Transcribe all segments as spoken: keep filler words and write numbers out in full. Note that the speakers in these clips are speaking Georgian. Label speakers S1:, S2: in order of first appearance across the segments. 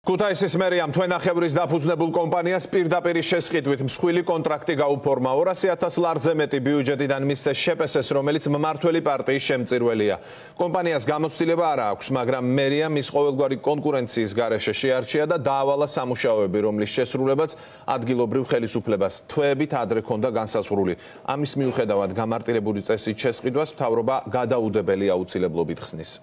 S1: ქუთაისის მერიამ თვენახევრის დაფუძნებულ კომპანიას პირდაპირ შესყიდვით მსხვილი კონტრაქტი გაუფორმა ორასი ათას ლარზე მეტი ბიუჯეტიდან მისცეს შეპესეს, რომელიც მმართველი პარტიის შემწირველია. კომპანიას გამოცდილება არ აქვს, მაგრამ მერიამ მის ყოველგვარი კონკურენციის გარეშე შეარჩია და დაავალა სამუშაოები, რომლის შესრულებაც ადგილობრივ ხელისუფლებას თვეებით ადრე ჰქონდა განსაზღვრული. ამის მიუხედავად გამარტირებული წესით შესყიდვას მთავრობა გადაუდებელი აუცილებლობით ხსნის.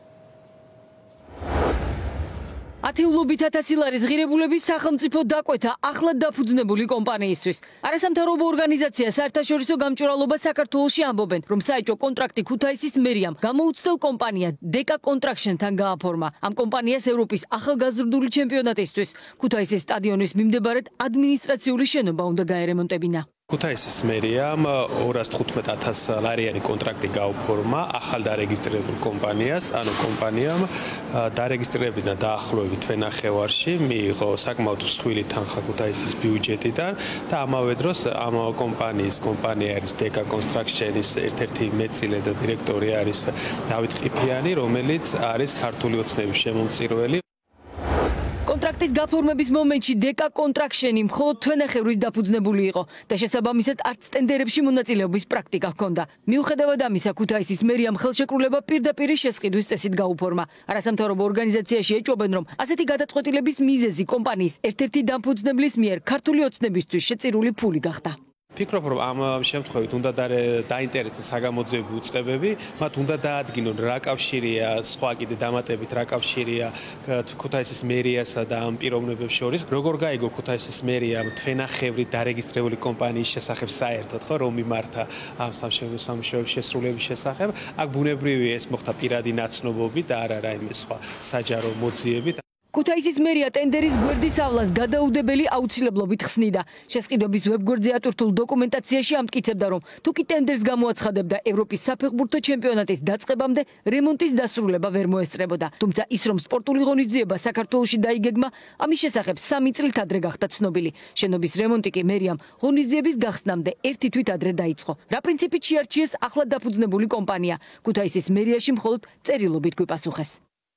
S2: ათეულობით ათასი ლარის ღირებულების სახელმწიფო დაკვეთა ახლად დაფუძნებული კომპანიისთვის. არასამთავრობო ორგანიზაცია საერთაშორისო გამჭვირვალობა საქართველოში ამბობენ, რომ საეჭვო კონტრაქტი ქუთაისის მერიამ გამოუცდელ კომპანია დეკა კონტრაქშენთან გააფორმა. ამ კომპანიას ევროპის ახალგაზრდული ჩემპიონატისთვის ქუთაისის სტადიონის მიმდებარედ ადმინისტრაციული შენობა უნდა გაერემონტებინა.
S3: ქუთაისის მერიამ ორას თხუთმეტ ათას ლარიანი კონტრაქტი გაუფორმა ახალ დარეგისტრირებულ კომპანიას, ანუ კომპანიამ დარეგისტრირებიდან დაახლოებით თვენახევარში მიიღო საკმაოდ მსხვილი თანხა ქუთაისის ბიუჯეტიდან და ამავე დროს ამ კომპანიის კომპანია არის დეკა კონსტრაქშენის ერთ-ერთი მეწილე და დირექტორი არის დავით ყიფიანი, რომელიც არის ქართული ოცნების შემომწირველი.
S2: კონტრაქტის გაფორმების მომენტში დეკა კონტრაქშენი მხოლოდ თვენახევრის დაფუძნებული იყო და შესაბამისად არც ტენდერებში მონაწილეობის პრაქტიკა ჰქონდა. მიუხედავად ამისა, ქუთაისის მერიამ ხელშეკრულება პირდაპირ შესყიდვის წესით გაუფორმა. არასამთავრობო ორგანიზაციაში ეჭვობენ, რომ ასეთი გადაწყვეტილების მიზეზი კომპანიის ერთ-ერთი დამფუძნებლის მიერ ქართული ოცნებისთვის შეწირული ფული გახდა.
S3: Ფიქრობ, რომ ამ შემთხვევით უნდა დაინტერესდეს საგამოძიებო უწყებები, მათ უნდა დაადგინონ რა კავშირია სხვა კიდე დამატებით რა კავშირია ქუთაისის მერიასა და ამ პიროვნებებს შორის. როგორ გაიგო ქუთაისის მერიამ თვენახევრი დარეგისტრირებული კომპანიის შესახებ საერთოდ, ხო, რომ მიმართა ამ სამუშაოების შესრულების შესახებ, აქ ბუნებრივია ეს მოხდა პირადი ნაცნობობით და არა რაიმე სხვა საჯარო მოძიებით.
S2: ქუთაისის მერია ტენდერის გვერდისავლას გადაუდებელი აუცილებლობით ხსნიდა. შესყიდვების ვებგვერდზე ატვირთულ დოკუმენტაციაში ამტკიცებდა, რომ თუ კი ტენდერს გამოაცხადებდა ევროპის საფეხბურთო ჩემპიონატის დაწყებამდე რემონტის დასრულება ვერ მოესწრებოდა. თუმცა ის, რომ სპორტული ღონისძიება საქართველოში დაიგეგმა, ამის შესახებ სამი წლით ადრე გახდა ცნობილი. შენობის რემონტი კი მერიამ ღონისძიების გახსნამდე ერთი თვით ადრე დაიწყო. რა პრინციპით შეარჩიეს ახლად დაფუძნებული კომპანია? ქუთაისის მერიაში მხოლოდ წერილობით გვიპასუხეს.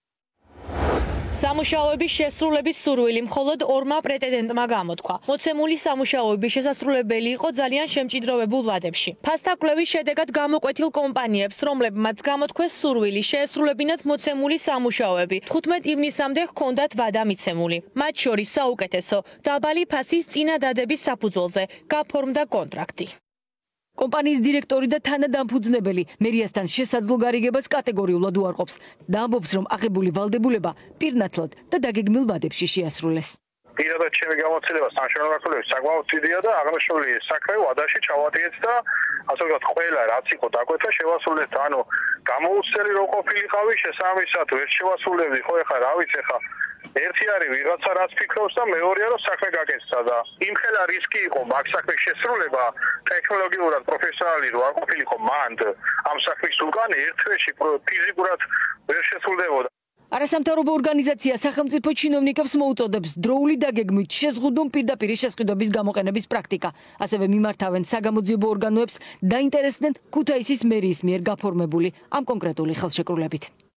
S4: სამუშაოების შესრულების სურვილი მხოლოდ ორმა პრეტენდენტმა გამოთქვა. მოცემული სამუშაოების შესასრულებელი იყო ძალიან შემჭიდროვებულ ვადებში. ფასთა კვლევის შედეგად გამოკვეთილ კომპანიებს, რომლებმაც გამოთქვეს სურვილი შეესრულებინათ მოცემული სამუშაოები, თხუთმეტ ივნისამდე ჰქონდათ ვადა მიცემული. მათ შორის საუკეთესო დაბალი ფასის წინადადების საფუძველზე გაფორმდა კონტრაქტი.
S2: კომპანიის დირექტორი და თანადამფუძნებელი მერიასთან შესაძლო გარიგებას კატეგორიულად უარყოფს და ამბობს, რომ აღებული ვალდებულება პირნათლად და დაგეგმილ ვადებში შეასრულეს.
S5: პირადად ჩემი გამოცდილება სამშენებლო მართულების საკმაოდ დიდია და აღნიშნული საქმე ვადაში ჩავატიეთ და ასე ვთქვათ, ყველა რაც იყო დაკვეთა შევასრულეთ. ანუ გამოუცდელი რო ყოფილიყავი, შესაბამისად ვერ შევასრულებდი, ხო ეხლა რა ვიცი ეხლა ერთი არის ვიღაცა რაც ფიქრობს და მეორეა რომ საქმე გაკეთდა და იმხელა რისკი იყო მაგ საქმის შესრულება ტექნოლოგიურად პროფესიონალი რო არ ყოფილიყო მანდ ამ საქმის უკან ერთ თვეში ფიზიკურად ვერ შესრულდებოდა.
S2: არასამთავრობო ორგანიზაცია სახელმწიფო ჩინოვნიკებს მოუწოდებს დროული დაგეგმვით შეზღუდონ პირდაპირ შესყიდვების გამოყენების პრაქტიკა. ასევე მიმართავენ საგამოძიებო ორგანოებს დაინტერესდნენ ქუთაისის მერიის მიერ გაფორმებული ამ კონკრეტული ხელშეკრულებით.